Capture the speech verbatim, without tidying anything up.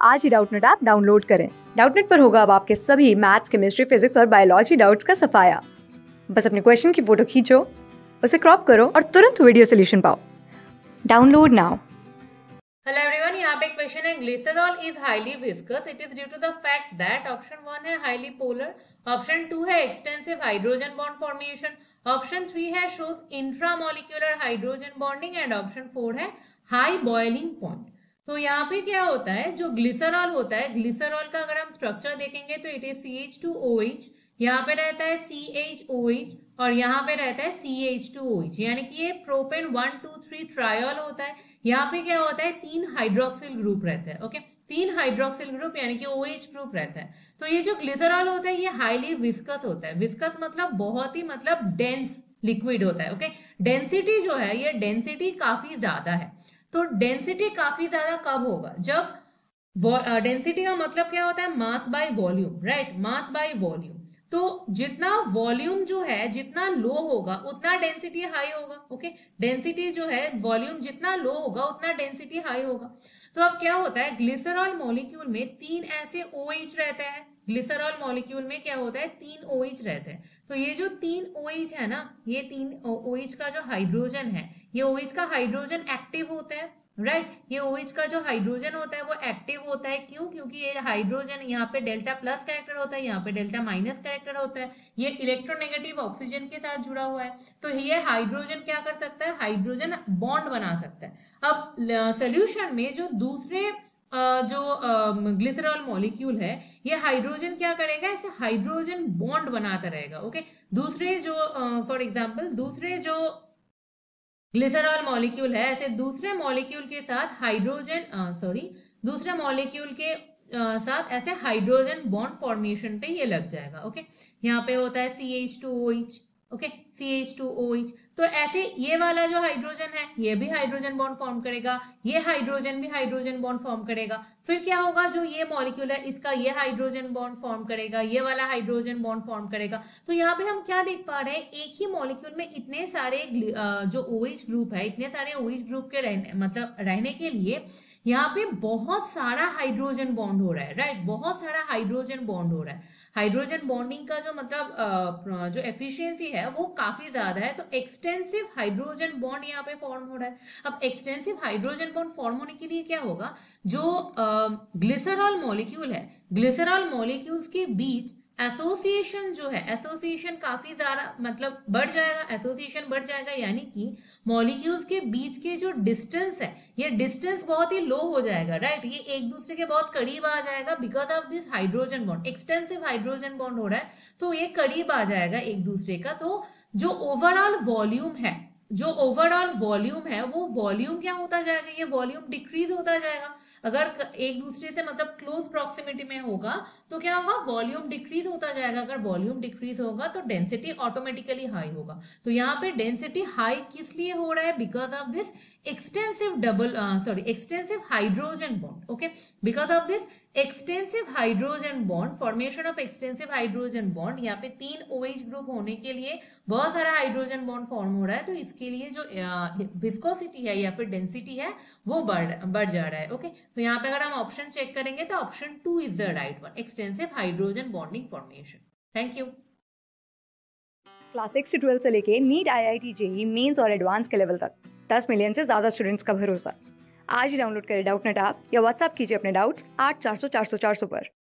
आज ही Doubtnut app download करें। डाउटनेट पर होगा अब आपके सभी मैथ्स, केमिस्ट्री, फिजिक्स और बायोलॉजी डाउट्स का सफाया। बस अपने क्वेश्चन की फोटो खींचो, उसे क्रॉप करो और तुरंत वीडियो सोल्यूशन पाओ। Download now. हेलो एवरीवन, यहाँ पे क्वेश्चन है, glycerol is highly viscous, it is due to the fact that option one है हाईली पोलर, ऑप्शन टू है extensive hydrogen bond formation, option three है shows intramolecular hydrogen bonding and option four है high boiling point. तो यहाँ पे क्या होता है, जो ग्लिसरॉल होता है, ग्लिसरॉल का अगर हम स्ट्रक्चर देखेंगे तो it is C H two O H, यहाँ पे रहता है सी एच ओ एच और यहाँ पे रहता है C H two O H, यानी कि ये propane one two three triol होता है। यहाँ पे क्या होता है, तीन हाइड्रोक्सिल ग्रुप रहता है। ओके, तीन हाइड्रोक्सिल ग्रुप यानी कि OH ग्रुप रहता है। तो ये जो ग्लिसरॉल होता है ये हाईली विस्कस होता है। विस्कस मतलब बहुत ही मतलब डेंस लिक्विड होता है। ओके, डेंसिटी जो है ये डेंसिटी काफी ज्यादा है। तो डेंसिटी काफी ज्यादा कब होगा, जब डेंसिटी का मतलब क्या होता है, mass by volume, right, mass by volume. तो जितना वॉल्यूम जो है जितना लो होगा उतना डेंसिटी हाई होगा। ओके, डेंसिटी जो है वॉल्यूम जितना लो होगा उतना डेंसिटी हाई होगा। तो अब क्या होता है, ग्लिसरॉल मॉलिक्यूल में तीन ऐसे OH रहते हैं। ग्लिसरॉल मॉलिक्यूल में क्या होता है, तीन OH रहते हैं। तो ये जो तीन OH है ना, ये तीन OH का जो हाइड्रोजन है, ये OH का हाइड्रोजन एक्टिव होता है, राइट right? ये OH का जो हाइड्रोजन होता है वो एक्टिव होता है। क्यों? क्योंकि ये हाइड्रोजन यहाँ पे डेल्टा प्लस कैरेक्टर होता है, यहाँ पे डेल्टा माइनस कैरेक्टर होता है। ये इलेक्ट्रोनेगेटिव ऑक्सीजन के साथ जुड़ा हुआ है। तो ये हाइड्रोजन क्या कर सकता है, हाइड्रोजन बॉन्ड बना सकता है। अब सोल्यूशन में जो दूसरे जो ग्लिसरॉल मॉलिक्यूल है, ये हाइड्रोजन क्या करेगा, ऐसे हाइड्रोजन बॉन्ड बनाता रहेगा। ओके, दूसरे जो फॉर एग्जाम्पल दूसरे जो ग्लिसरॉल मॉलिक्यूल है, ऐसे दूसरे मॉलिक्यूल के साथ हाइड्रोजन सॉरी दूसरे मॉलिक्यूल के आ, साथ ऐसे हाइड्रोजन बॉन्ड फॉर्मेशन पे ये लग जाएगा। ओके, यहाँ पे होता है C H two O H. Okay, C H two O H. तो ऐसे ये वाला जो हाइड्रोजन है ये भी हाइड्रोजन बॉन्ड फॉर्म करेगा, ये हाइड्रोजन भी हाइड्रोजन बॉन्ड फॉर्म करेगा। फिर क्या होगा, जो ये मॉलिक्यूल है इसका ये हाइड्रोजन बॉन्ड फॉर्म करेगा, ये वाला हाइड्रोजन बॉन्ड फॉर्म करेगा। तो यहाँ पे हम क्या देख पा रहे हैं, एक ही मॉलिक्यूल में इतने सारे जो OH ग्रुप है, इतने सारे OH ग्रुप के रहने मतलब रहने के लिए यहाँ पे बहुत सारा हाइड्रोजन बॉन्ड हो रहा है, राइट, बहुत सारा हाइड्रोजन बॉन्ड हो रहा है। हाइड्रोजन बॉन्डिंग का जो मतलब जो एफिशिएंसी है वो काफी ज्यादा है। तो एक्सटेंसिव हाइड्रोजन बॉन्ड यहाँ पे फॉर्म हो रहा है। अब एक्सटेंसिव हाइड्रोजन बॉन्ड फॉर्म होने के लिए क्या होगा, जो ग्लिसरॉल मॉलिक्यूल है, ग्लिसरॉल मॉलिक्यूल्स के बीच एसोसिएशन जो है, एसोसिएशन काफी ज्यादा मतलब बढ़ जाएगा, एसोसिएशन बढ़ जाएगा, यानी कि मॉलिक्यूल्स के बीच के जो डिस्टेंस है ये डिस्टेंस बहुत ही लो हो जाएगा, राइट, ये एक दूसरे के बहुत करीब आ जाएगा because of this hydrogen bond. Extensive hydrogen bond हो रहा है तो ये करीब आ जाएगा एक दूसरे का। तो जो ओवरऑल वॉल्यूम है, जो ओवरऑल वॉल्यूम है वो वॉल्यूम क्या होता जाएगा, ये वॉल्यूम डिक्रीज होता जाएगा। अगर एक दूसरे से मतलब क्लोज प्रॉक्सिमिटी में होगा तो क्या होगा, वॉल्यूम डिक्रीज होता जाएगा। अगर वॉल्यूम डिक्रीज होगा तो डेंसिटी ऑटोमेटिकली हाई होगा। तो यहाँ पे डेंसिटी हाई किस लिए हो रहा है, because of this extensive double sorry extensive hydrogen bond. Okay, because of this extensive hydrogen bond, formation of extensive hydrogen bond, यहाँ पे तीन OH ग्रुप होने के लिए बहुत सारा हाइड्रोजन बॉन्ड फॉर्म हो रहा है। तो इसके लिए जो विस्कोसिटी है या फिर डेंसिटी है वो बढ़ बढ़ जा रहा है। ओके, तो यहाँ पे अगर हम ऑप्शन चेक करेंगे तो option two is the right one, extensive hydrogen bonding formation. Thank you. Class six से ट्वेल्थ से लेके NEET, I I T, JEE Mains और एडवांस के लेवल तक दस मिलियन से ज्यादा स्टूडेंट्स का भरोसा। आज ही डाउनलोड करें डाउटनेट ऐप या व्हाट्सएप कीजिए अपने डाउट्स आठ चार सौ चार सौ चार सौ पर।